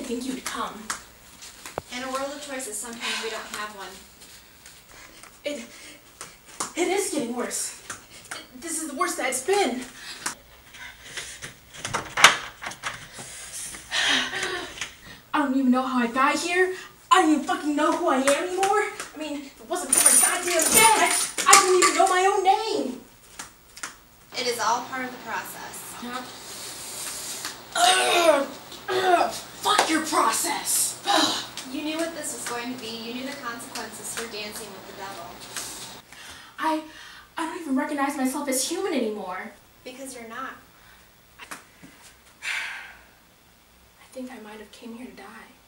think you'd come. In a world of choices, sometimes we don't have one. It is getting worse. This is the worst that it's been. I don't even know how I got here. I don't even fucking know who I am anymore. I mean, if it wasn't for my goddamn dad, I don't even know my own name. It is all part of the process. Fuck your process. You knew what this was going to be. You knew the consequences for dancing with the devil. I don't even recognize myself as human anymore. Because you're not. I think I might have came here to die.